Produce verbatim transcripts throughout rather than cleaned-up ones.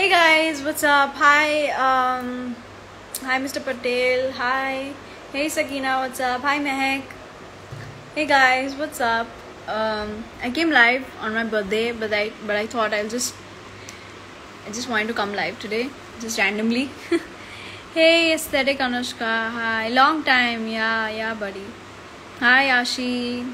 Hey guys, what's up? Hi, um, hi Mister Patel. Hi. Hey Sakina, what's up? Hi Mehak. Hey guys, what's up? Um, I came live on my birthday, but I but I thought I'll just I just wanted to come live today, just randomly. Hey Aesthetic Anushka. Hi. Long time. Yeah, yeah, buddy. Hi Ashi.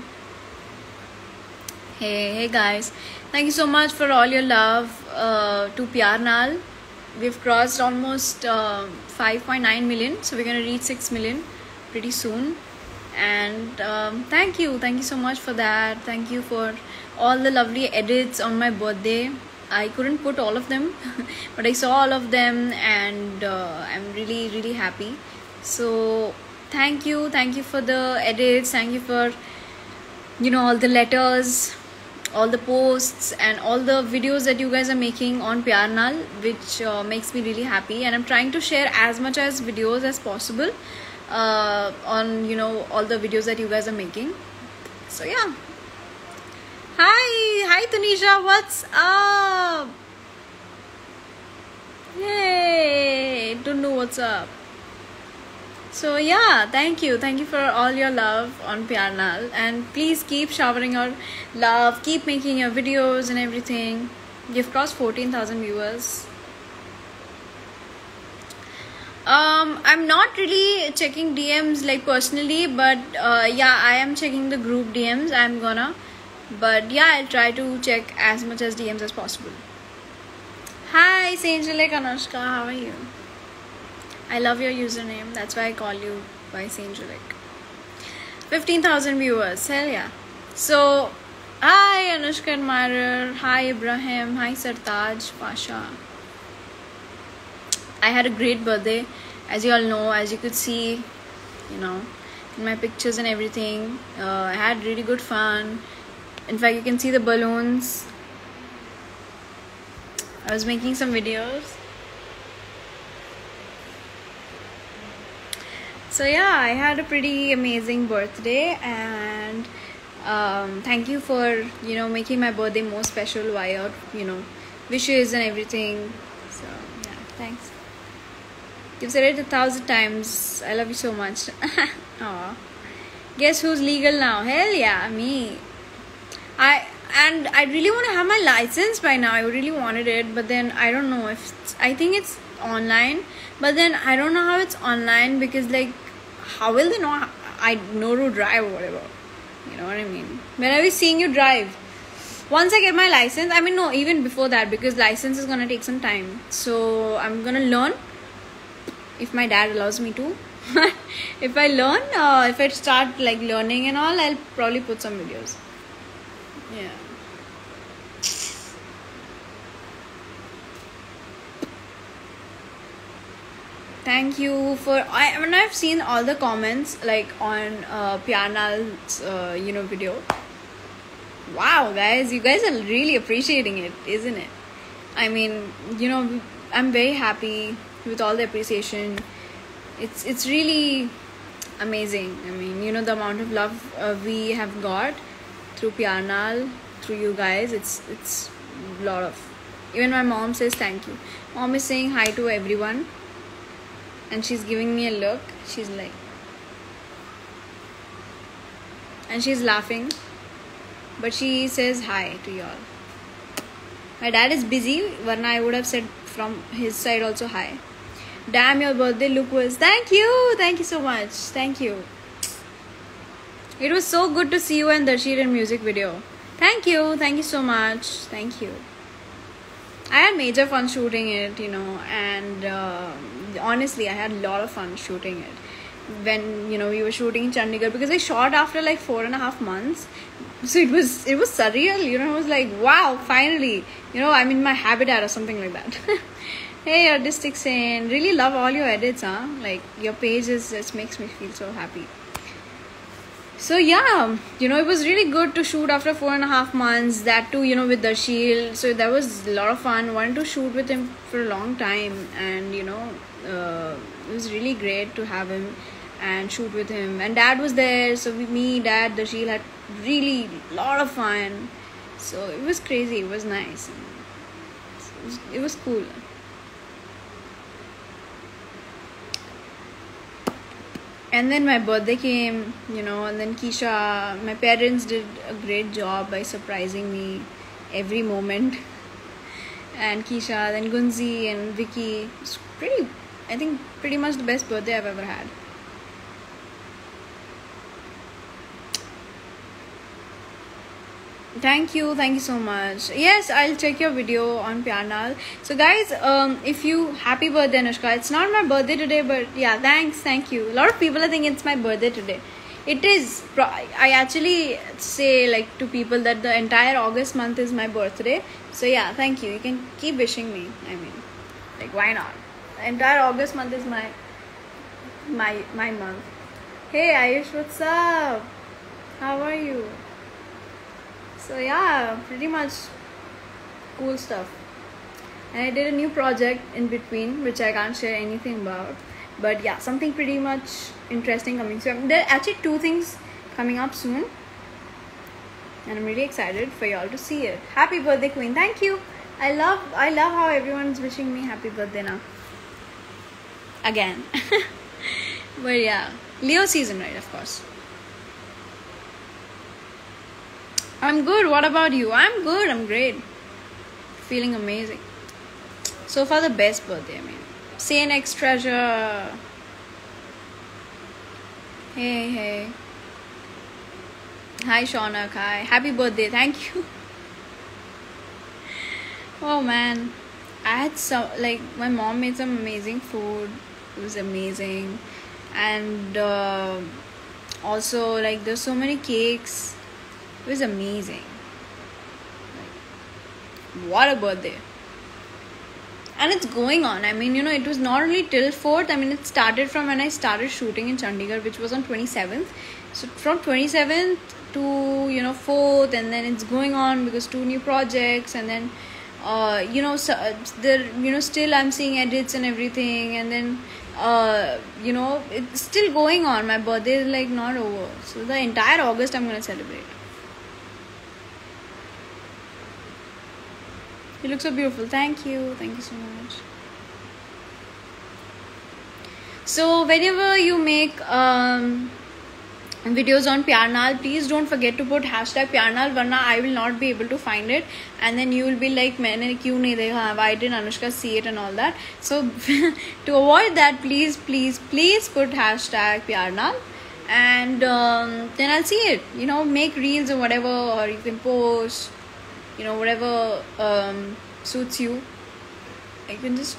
Hey, hey guys. Thank you so much for all your love uh, to Pyar Naal. We've crossed almost uh, five point nine million, so we're gonna reach six million pretty soon. And um, thank you, thank you so much for that. Thank you for all the lovely edits on my birthday. I couldn't put all of them, but I saw all of them, and uh, I'm really, really happy. So thank you, thank you for the edits. Thank you for you know all the letters, all the posts, and all the videos that you guys are making on Pyar Naal, which uh, makes me really happy. And I'm trying to share as much as videos as possible uh, on you know all the videos that you guys are making. So yeah. Hi, hi Tanisha, what's up? Yay, don't know what's up. So yeah, thank you. Thank you for all your love on Pyar Naal, and please keep showering your love, keep making your videos and everything. You've crossed fourteen thousand viewers. Um, I'm not really checking D Ms like personally, but uh, yeah, I am checking the group D Ms. I'm gonna, but yeah, I'll try to check as much as D Ms as possible. Hi, Sanjalek Anushka, how are you? I love your username. That's why I call you by Sanjalek. fifteen thousand viewers. Hell yeah. So, hi Anushka Admirer. Hi Ibrahim. Hi Sartaj Pasha. I had a great birthday. As you all know, as you could see, you know, in my pictures and everything. Uh, I had really good fun. In fact, you can see the balloons. I was making some videos. So yeah, I had a pretty amazing birthday, and um, thank you for you know making my birthday more special via you know wishes and everything. So yeah, thanks. You've said it a thousand times. I love you so much. Aww. Guess who's legal now? Hell yeah, me. I and I really want to have my license by now. I really wanted it, but then I don't know if it's, I think it's online, but then I don't know how it's online, because like how will they know how I know to drive or whatever, you know what I mean? When I was seeing you drive, once I get my license, I mean no, even before that, because license is gonna take some time, so I'm gonna learn if my dad allows me to. If I learn, uh, if I start like learning and all, I'll probably put some videos. Yeah. Thank you for I when I've seen all the comments like on uh, Pyar Naal's uh, you know video. Wow, guys, you guys are really appreciating it, isn't it? I mean, you know, I'm very happy with all the appreciation. It's it's really amazing. I mean, you know, the amount of love uh, we have got through Pyar Naal, through you guys. It's it's a lot of. Even my mom says thank you. Mom is saying hi to everyone. And she's giving me a look. She's like, and she's laughing, but she says hi to y'all. My dad is busy, varna I would have said from his side also hi. Damn, your birthday look was. Thank you, thank you so much. Thank you. It was so good to see you and Darshil in music video. Thank you, thank you so much. Thank you. I had major fun shooting it, you know, and uh, honestly, I had a lot of fun shooting it. When you know we were shooting in Chandigarh, because I shot after like four and a half months, so it was it was surreal, you know. I was like, wow, finally, you know, I'm in my habitat or something like that. Hey, Artistic Saint, really love all your edits, huh? Like your page is just makes me feel so happy. So yeah, you know, it was really good to shoot after four and a half months. That too, you know, with Darshil. So that was a lot of fun. Wanted to shoot with him for a long time, and you know, uh, it was really great to have him and shoot with him. And Dad was there, so we, me, Dad, Darshil had really a lot of fun. So it was crazy. It was nice. It was, it was cool. And then my birthday came, you know, and then Keisha, my parents did a great job by surprising me every moment. And Keisha, then Gunzi and Vicky. It's pretty, I think, pretty much the best birthday I've ever had. Thank you, thank you so much. Yes, I'll check your video on Pyarnal. So guys, um, if you, happy birthday Anushka. It's not my birthday today, but yeah, thanks, thank you. A lot of people are thinking it's my birthday today. It is. I actually say like to people that the entire August month is my birthday. So yeah, thank you. You can keep wishing me. I mean, like why not? The entire August month is my my my month. Hey Ayush, what's up? How are you? So yeah, pretty much cool stuff. And I did a new project in between, which I can't share anything about. But yeah, something pretty much interesting coming. So there are actually two things coming up soon. And I'm really excited for y'all to see it. Happy birthday, Queen. Thank you. I love I love how everyone's wishing me happy birthday now. Again. But yeah, Leo season, right, of course. I'm good. What about you? I'm good. I'm great. Feeling amazing. So far, the best birthday. I mean, say next treasure. Hey, hey. Hi, Shaunak. Hi. Happy birthday. Thank you. Oh man, I had some like my mom made some amazing food. It was amazing, and uh, also like there's so many cakes. It was amazing. Like, what a birthday. And it's going on. I mean, you know, it was not only till fourth. I mean, it started from when I started shooting in Chandigarh, which was on twenty-seventh. So from twenty-seventh to, you know, fourth, and then it's going on because two new projects, and then, uh, you know, so, there, you know, still I'm seeing edits and everything, and then, uh, you know, it's still going on. My birthday is like not over. So the entire August I'm going to celebrate. You look so beautiful. Thank you. Thank you so much. So whenever you make um, videos on Pyarnal, please don't forget to put hashtag Pyarnal, varna I will not be able to find it, and then you will be like, maine kyun nahi dekha, why didn't Anushka see it and all that. So to avoid that, please please please put hashtag Pyarnal, and um, then I'll see it. You know, make reels or whatever, or you can post, you know, whatever um, suits you. You can just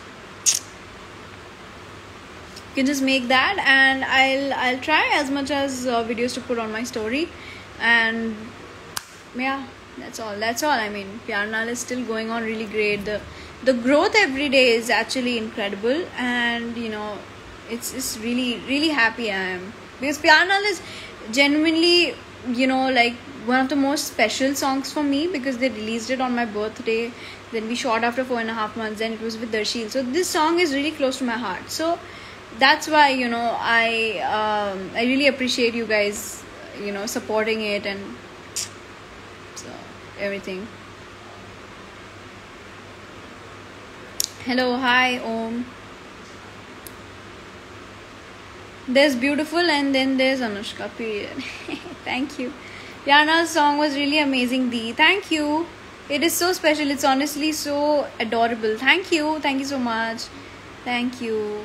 you can just make that, and I'll I'll try as much as uh, videos to put on my story, and yeah, that's all. That's all. I mean, Pyarnal is still going on really great. The the growth every day is actually incredible, and you know, it's it's really really happy I am, because Pyarnal is genuinely, you know, like one of the most special songs for me, because they released it on my birthday. Then we shot after four and a half months, and it was with Darshil. So this song is really close to my heart. So that's why, you know, I um, I really appreciate you guys, you know, supporting it and so everything. Hello, hi, Om. There's beautiful, and then there's Anushka, period. Thank you. Pyarnal's song was really amazing, Dee. Thank you. It is so special. It's honestly so adorable. Thank you. Thank you so much. Thank you.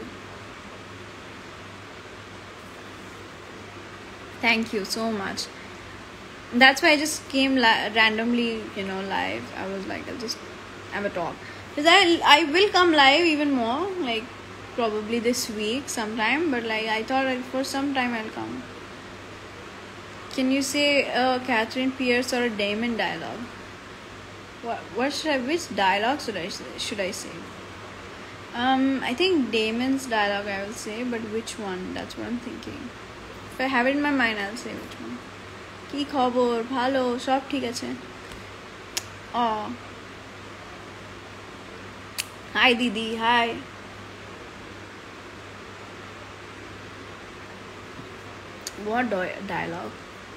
Thank you so much. That's why I just came li- randomly, you know, live. I was like, I'll just have a talk. Because I, I will come live even more, like probably this week sometime. But like I thought like, for some time I'll come. Can you say a Catherine Pierce or a Damon dialogue? What what should I? Which dialogue should I say, should I say? Um, I think Damon's dialogue I will say, but which one? That's what I'm thinking. If I have it in my mind, I'll say which one. Ki khobor, bhalo, sob thik ache. Oh. Hi Didi, hi. What do- dialogue?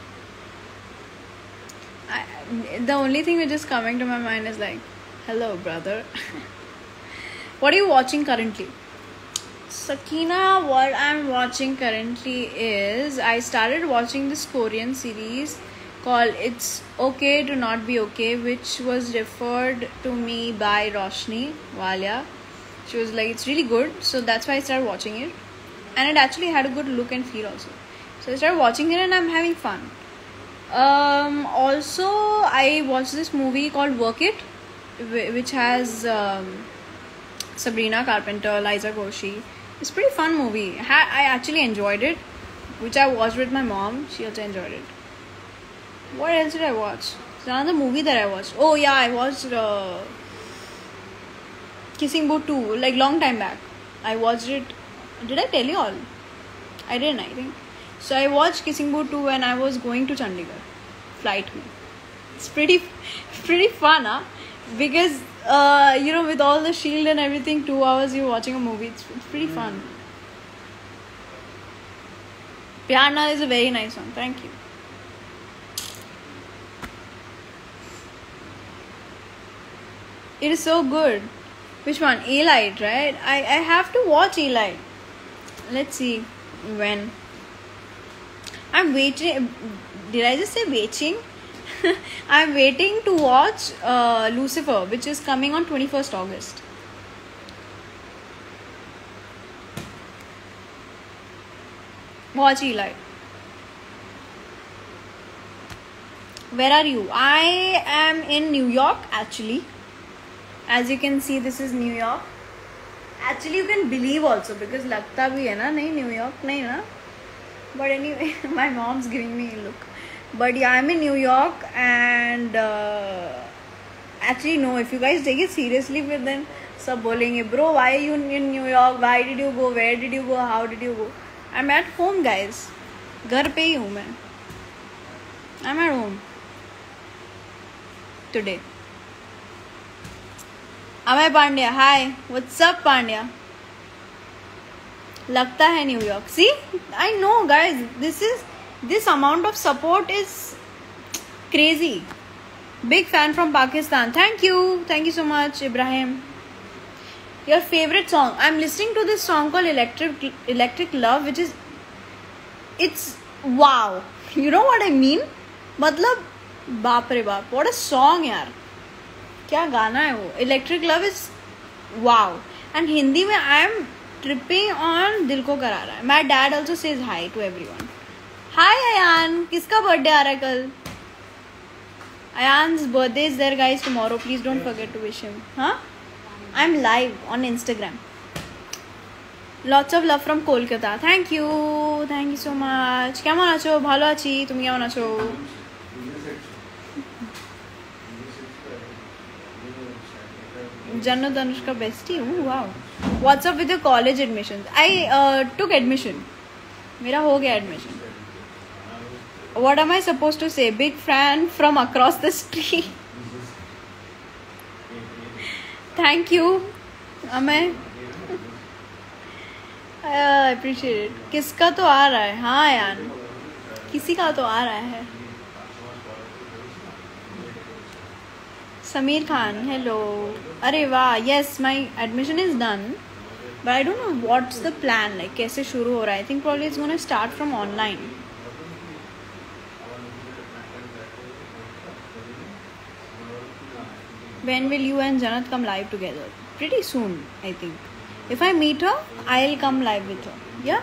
I, the only thing which is coming to my mind is like, hello brother. What are you watching currently? Sakina, what I'm watching currently is I started watching this Korean series called It's Okay to Not Be Okay, which was referred to me by Roshni Walia. She was like, it's really good, so that's why I started watching it, and it actually had a good look and feel also. So I started watching it and I'm having fun. Um, also, I watched this movie called Work It, which has um, Sabrina Carpenter, Liza Koshy. It's a pretty fun movie. I actually enjoyed it, which I watched with my mom. She also enjoyed it. What else did I watch? It's another movie that I watched. Oh yeah, I watched uh, Kissing Booth two, like long time back. I watched it. Did I tell you all? I didn't, I think. So I watched Kissing Booth two when I was going to Chandigarh. Flight me. It's pretty, pretty fun, huh? Because uh, you know, with all the shield and everything, two hours you're watching a movie. It's, it's pretty fun. Pyar Na is a very nice song. Thank you. It is so good. Which one? Elite, right? I, I have to watch Elite. Let's see when. I'm waiting. Did I just say waiting? I'm waiting to watch uh, Lucifer, which is coming on twenty-first August. Watch Elite. Where are you? I am in New York actually. As you can see, this is New York. Actually, you can believe also because लगता भी है ना नहीं New York नहीं ना. But anyway, my mom's giving me a look. But yeah, I'm in New York and uh, actually no, if you guys take it seriously, but then सब बोलेंगे bro, why are you in New York? Why did you go? Where did you go? How did you go? I'm at home, guys. घर पे ही हूँ मैं. I'm at home today. Amay Pandya, hi. What's up, Pandya? लगता है New York. See, I know, guys. This is this amount of support is crazy. Big fan from Pakistan. Thank you, thank you so much, Ibrahim. Your favorite song? I'm listening to this song called Electric Electric Love, which is it's wow. You know what I mean? मतलब बाप रे बाप. What a song, यार. क्या गाना है वो. Electric Love is wow. And Hindi में I am tripping on दिल को करारा है. My dad also says hi to everyone. Hi Ayan. किसका birthday आ रहा है कल? Ayan's birthday is there, guys, tomorrow. Please don't forget to wish him. Huh? I'm live on Instagram. Lots of love from Kolkata. Thank you. Thank you so much. কেমন আছো? ভালো আছি. তুমি কেমন আছো? Jannat Anushka bestie. Ooh, wow. What's up with your college admissions? I uh, took admission. मेरा हो गया admission. What am I supposed to say? Big fan from across the street. Thank you. Amay. I appreciate it. किसका तो आ रहा है? हाँ यार. किसी का तो आ रहा है. Sameer Khan, hello. अरे वाह, yes, my admission is done, but I don't know what's the plan. Like कैसे शुरू हो रहा है? I think probably it's gonna start from online. When will you and Jannat come live together? Pretty soon, I think. If I meet her, I'll come live with her. Yeah?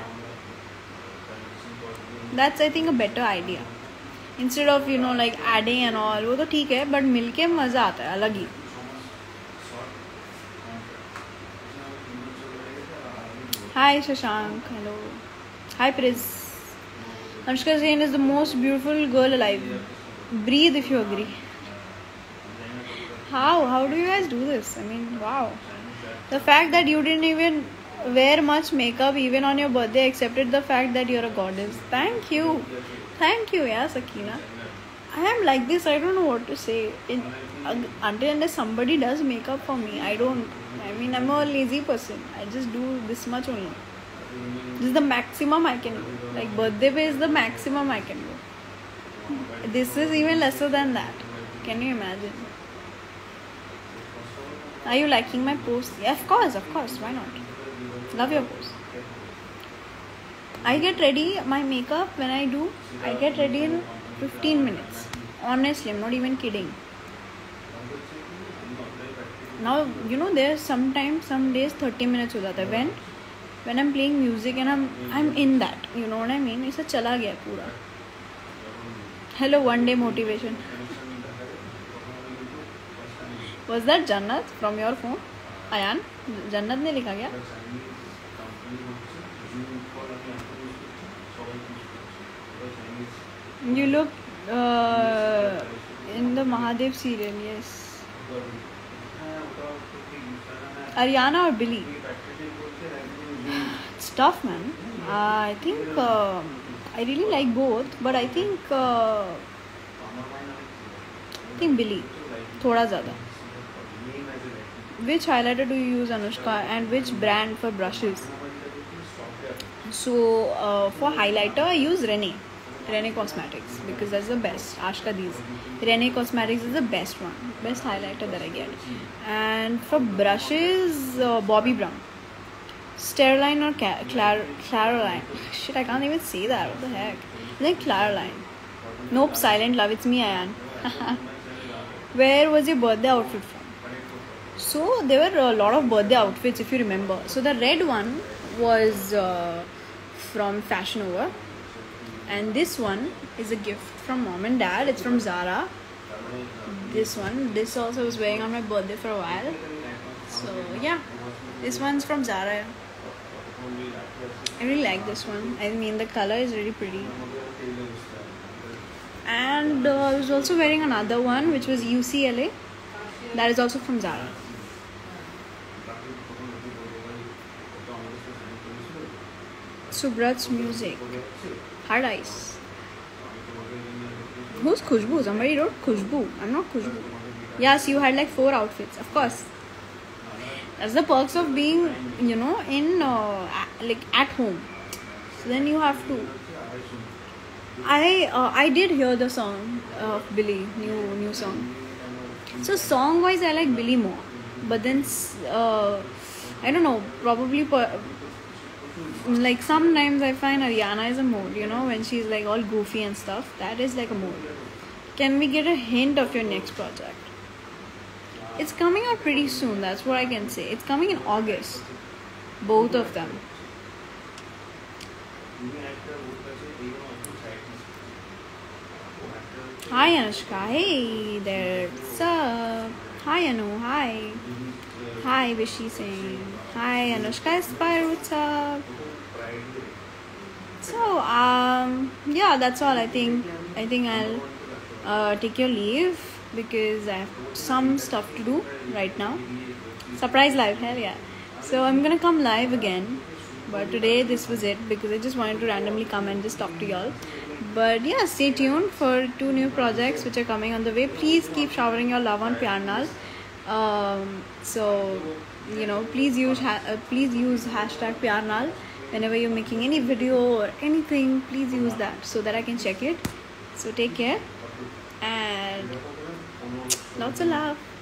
That's, I think, a better idea. Instead of, you know, like adding and all, वो तो ठीक है, but मिलके मज़ा आता है, अलग ही. Hi Shashank, hello. Hi Priz. Anushka Zain is the most beautiful girl alive. Breathe if you agree. How? How do you guys do this? I mean, wow. The fact that you didn't even wear much makeup even on your birthday accepted the fact that you're a goddess. Thank you. Thank you, yeah, Sakina. I am like this. I don't know what to say. In, uh, until unless somebody does makeup for me, I don't. I mean, I'm a lazy person. I just do this much only. This is the maximum I can do. Like birthday pay is the maximum I can do. This is even lesser than that. Can you imagine? Are you liking my post? Yeah, of course, of course. Why not? Love your pose. I get ready, my makeup when I do, I get ready in fifteen minutes. Honestly, I'm not even kidding. Now, you know, there's sometimes, some days thirty minutes ho jata hai. When, when I'm playing music and I'm, I'm in that, you know what I mean? It's a chala gaya pura. Hello, one day motivation. Was that Jannat from your phone? Ayan, Jannat ne likha gaya? You look uh, in the Mahadev serial, yes. Ariana or Billy? It's tough, man. Uh, I think uh, I really like both, but I think uh, I think Billy, thoda zyada. Which highlighter do you use, Anushka, and which brand for brushes? So uh, for highlighter, I use Rene. Rene Cosmetics, because that's the best. Ashka these. Rene Cosmetics is the best one, best highlighter that I get. And for brushes, uh, Bobbi Brown. Sterilline or Clar Claroline? Shit, I can't even say that. What the heck? I think Claroline. Nope, Silent Love. It's me, Ayan. Where was your birthday outfit from? So there were a lot of birthday outfits, if you remember. So the red one was uh, from Fashion Over. And this one is a gift from mom and dad. It's from Zara. This one, this also was wearing on my birthday for a while. So yeah, this one's from Zara. I really like this one. I mean, the color is really pretty. And uh, I was also wearing another one, which was U C L A. That is also from Zara. Subrat's music. Hard Ice. Who's Khushbu? Somebody wrote Khushbu. I'm not Khushbu. Yes, you had like four outfits. Of course. That's the perks of being, you know, in uh, like at home. So then you have to. I uh, I did hear the song of Billy, new new song. So song wise, I like Billy more. But then uh, I don't know. Probably. Per Like sometimes I find Ariana is a mood, you know, when she's like all goofy and stuff. That is like a mood. Can we get a hint of your next project? It's coming out pretty soon, that's what I can say. It's coming in August. Both of them. Hi Anushka, hey there. What's up? Hi Anu, hi. Hi Vishy Singh. Hi Anushka Aspire, what's up? So um yeah, that's all. I think I think I'll uh, take your leave because I have some stuff to do right now. Surprise live, hell yeah. So I'm gonna come live again, but today this was it because I just wanted to randomly come and just talk to y'all. But yeah, stay tuned for two new projects which are coming on the way. Please keep showering your love on Pyarnal. Um, so you know, please use ha uh, please use hashtag Pyarnal whenever you're making any video or anything. Please use that so that I can check it. So take care and lots of love.